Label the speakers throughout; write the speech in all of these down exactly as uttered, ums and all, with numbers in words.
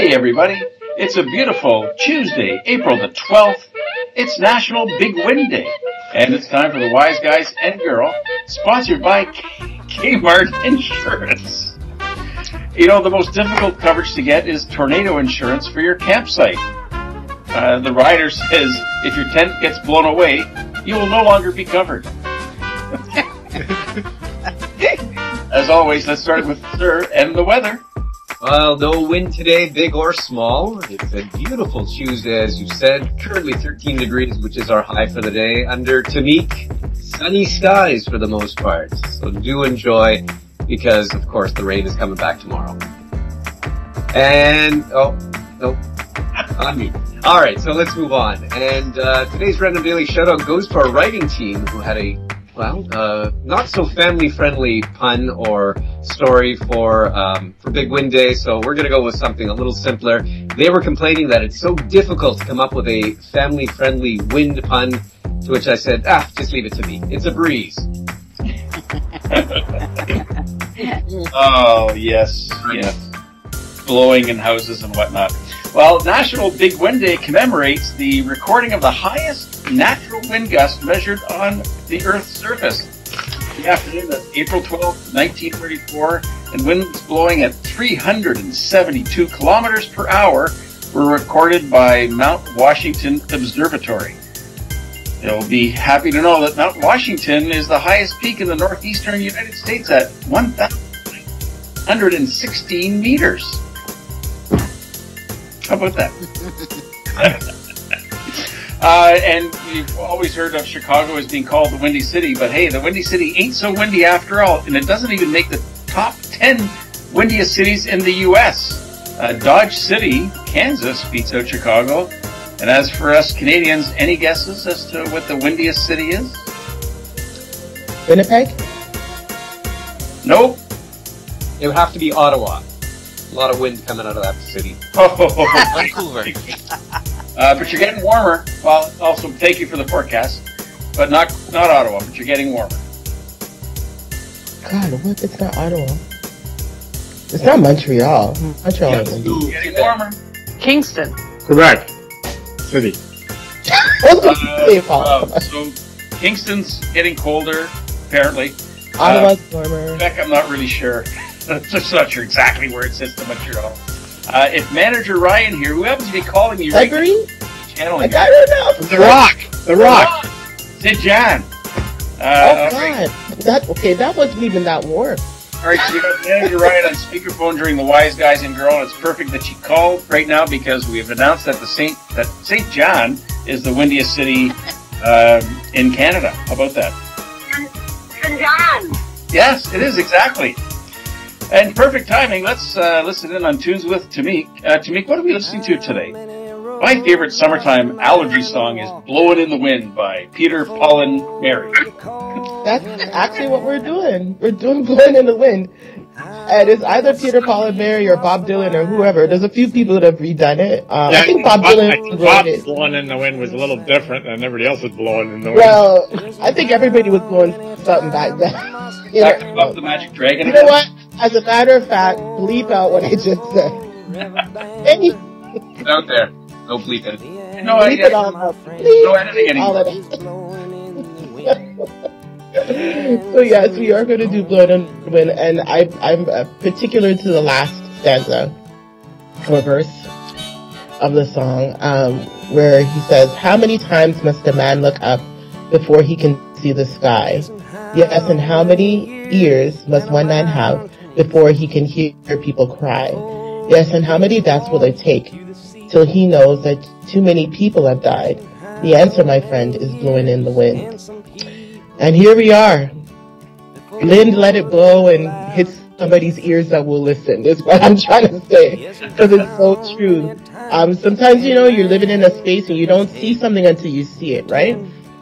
Speaker 1: Hey everybody, it's a beautiful Tuesday, April the twelfth. It's National Big Wind Day, and it's time for the Wise Guys and Girl, sponsored by Kmart Insurance. You know, the most difficult coverage to get is tornado insurance for your campsite. Uh, the rider says if your tent gets blown away, you will no longer be covered. As always, let's start with Sir and the weather.
Speaker 2: Well, no wind today, big or small. It's a beautiful Tuesday, as you said. Currently thirteen degrees, which is our high for the day. Under Tamik, sunny skies for the most part. So do enjoy, because, of course, the rain is coming back tomorrow. And, oh, nope, on me. All right, so let's move on. And uh, today's Random Daily Shoutout goes to our writing team, who had a, well, uh, not so family-friendly pun or story for um, for Big Wind Day, so we're going to go with something a little simpler. They were complaining that it's so difficult to come up with a family-friendly wind pun, to which I said, ah, just leave it to me. It's a breeze.
Speaker 1: Oh, yes, yes. Blowing in houses and whatnot. Well, National Big Wind Day commemorates the recording of the highest natural wind gust measured on the Earth's surface. The afternoon of April twelfth, nineteen thirty-four, and winds blowing at three hundred seventy-two kilometers per hour were recorded by Mount Washington Observatory. You'll be happy to know that Mount Washington is the highest peak in the northeastern United States at one thousand one hundred sixteen meters. How about that? uh, and you've always heard of Chicago as being called the Windy City, but hey, the Windy City ain't so windy after all, and it doesn't even make the top ten windiest cities in the U S Uh, Dodge City, Kansas, beats out Chicago. And as for us Canadians, any guesses as to what the windiest city is?
Speaker 3: Winnipeg?
Speaker 1: Nope.
Speaker 2: It would have to be Ottawa. A lot of wind coming out of that city.
Speaker 1: Vancouver. uh, but you're getting warmer. Well, also thank you for the forecast, but not not Ottawa. But you're getting warmer.
Speaker 3: God, what? It's not Ottawa. It's not Montreal. Montreal
Speaker 1: Yeah,
Speaker 3: is
Speaker 1: it's getting warmer.
Speaker 4: Kingston.
Speaker 5: Correct. City.
Speaker 1: uh, uh, so Kingston's getting colder, apparently.
Speaker 3: Ottawa's
Speaker 1: uh,
Speaker 3: warmer.
Speaker 1: Quebec, I'm not really sure. I'm just not sure exactly where it sits to Montreal. Uh, if manager Ryan here, who happens to be calling you right
Speaker 3: Sudbury?
Speaker 1: channeling
Speaker 3: I don't know.
Speaker 5: The Rock. The Rock.
Speaker 1: Sid John. Uh,
Speaker 3: Oh,
Speaker 1: right.
Speaker 3: God. That, okay, that wasn't even that warm.
Speaker 1: All right, so you got manager Ryan on speakerphone during the Wise Guys and Girl, and it's perfect that she called right now because we have announced that the Saint that Saint John is the windiest city uh, in Canada. How about that?
Speaker 4: Saint John.
Speaker 1: Yes, it is, exactly. And perfect timing. Let's uh, listen in on Tunes with Tamik. Uh, Tamik, what are we listening to today? My favorite summertime allergy song is Blowin' in the Wind by Peter, Paul, and Mary.
Speaker 3: That's actually what we're doing. We're doing Blowing in the Wind. And it's either Peter, Paul, and Mary or Bob Dylan or whoever. There's a few people that have redone it. Uh,
Speaker 5: Yeah,
Speaker 3: I think Bob
Speaker 5: Bob,
Speaker 3: Dylan
Speaker 5: I think
Speaker 3: wrote
Speaker 5: Bob's
Speaker 3: it.
Speaker 5: blowing in the wind was a little different than everybody else was blowing in the wind.
Speaker 3: Well, I think everybody was blowing something back then. You
Speaker 1: Back
Speaker 3: know,
Speaker 1: to Buff the Magic Dragon.
Speaker 3: you know what? As a matter of fact, bleep out what I just said. Any,
Speaker 2: It's out there. No bleeping.
Speaker 1: No,
Speaker 3: bleep it
Speaker 1: I,
Speaker 3: all out.
Speaker 1: no
Speaker 3: Bleep
Speaker 1: editing
Speaker 3: all
Speaker 1: anymore.
Speaker 3: of it. So yes, we are going to do Blood on the Wind, and I, I'm uh, particular to the last stanza or verse of the song, um, where he says, "How many times must a man look up before he can see the sky? Yes, and how many ears must one man have before he can hear people cry? Yes, and how many deaths will it take till he knows that too many people have died? The answer, my friend, is blowing in the wind." And here we are. Wind, let it blow and hit somebody's ears that will listen, is what I'm trying to say. Because it's so true. Um, sometimes, you know, you're living in a space and you don't see something until you see it, right?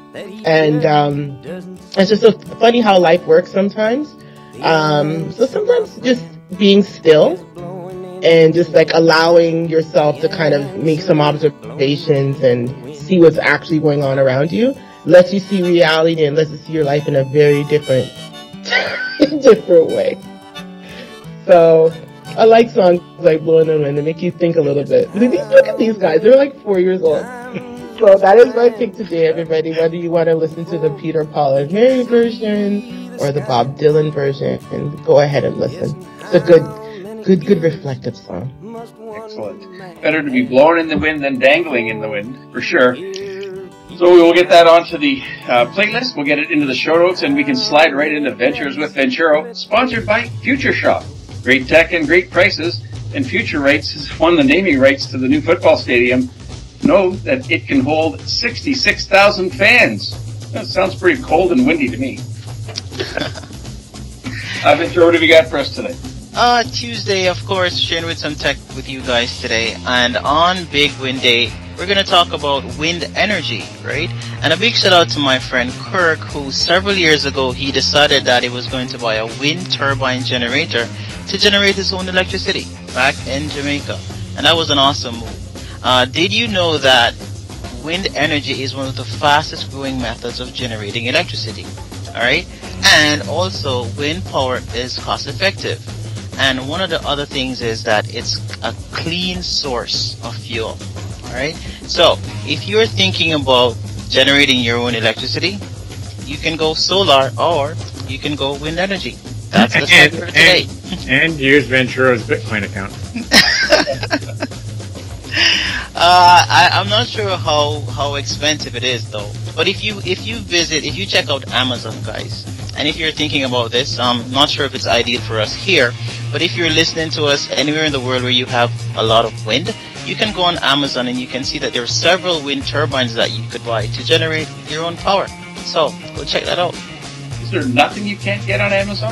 Speaker 3: And um, it's just so funny how life works sometimes. Um, so sometimes just being still and just like allowing yourself to kind of make some observations and see what's actually going on around you lets you see reality and lets you see your life in a very different different way. So I like songs like Blowing in the Wind. They make you think a little bit. But these, look at these guys. They're like four years old. So that is my pick today, everybody. Whether you want to listen to the Peter, Paul, and Mary version or the Bob Dylan version, and go ahead and listen. It's a good, good, good reflective song.
Speaker 1: Excellent. Better to be blowing in the wind than dangling in the wind, for sure. So we will get that onto the uh, playlist. We'll get it into the show notes, and we can slide right into Ventures with Venturo, sponsored by Future Shop. Great tech and great prices, and Future Rights has won the naming rights to the new football stadium. Know that it can hold sixty-six thousand fans. That sounds pretty cold and windy to me. uh, Venturo, what have you got for us today?
Speaker 6: Uh, Tuesday, of course, sharing with some tech with you guys today. And on Big Wind Day, we're going to talk about wind energy, right? And a big shout out to my friend Kirk, who several years ago, he decided that he was going to buy a wind turbine generator to generate his own electricity back in Jamaica. And that was an awesome move. Uh, did you know that wind energy is one of the fastest growing methods of generating electricity? Alright? And also, wind power is cost effective. And one of the other things is that it's a clean source of fuel. Alright? So, if you're thinking about generating your own electricity, you can go solar or you can go wind energy. That's the
Speaker 5: and,
Speaker 6: for today.
Speaker 5: And, and use Venturo's Bitcoin account.
Speaker 6: uh, I, I'm not sure how, how expensive it is though. But if you if you visit, if you check out Amazon, guys, and if you're thinking about this, I'm not sure if it's ideal for us here, but if you're listening to us anywhere in the world where you have a lot of wind, you can go on Amazon and you can see that there are several wind turbines that you could buy to generate your own power. So, go check that out.
Speaker 1: Is there nothing you can't get on Amazon?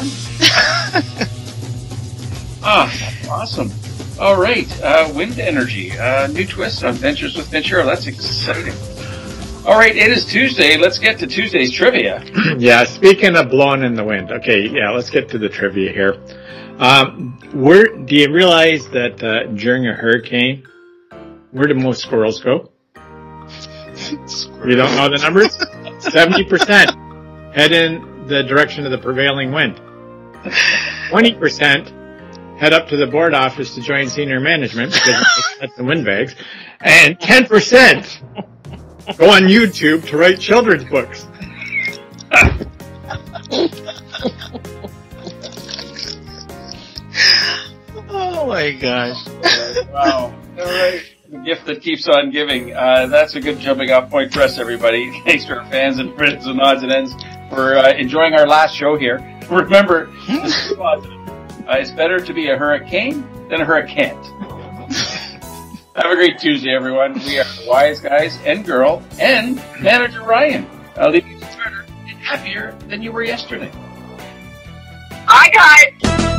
Speaker 1: Ah, awesome. All right, uh, wind energy. Uh, new twist on Ventures with Ventura. That's exciting. All right, it is Tuesday. Let's get to Tuesday's trivia.
Speaker 5: Yeah, speaking of blowing in the wind. Okay, yeah, let's get to the trivia here. Um, where do you realize that uh, during a hurricane, where do most squirrels go? You don't know the numbers? seventy percent head in the direction of the prevailing wind. twenty percent head up to the board office to join senior management because that's the windbags. And ten percent go on YouTube to write children's books.
Speaker 6: Oh my gosh.
Speaker 1: Wow. All right. The gift that keeps on giving. Uh, that's a good jumping off point for us, everybody. Thanks to our fans and friends and odds and ends for uh, enjoying our last show here. Remember, this is positive. Uh, it's better to be a hurricane than a hurricane. Have a great Tuesday, everyone. We are the Wise Guys and Girl and Manager Ryan. I'll leave you smarter and happier than you were yesterday.
Speaker 4: Hi, guys.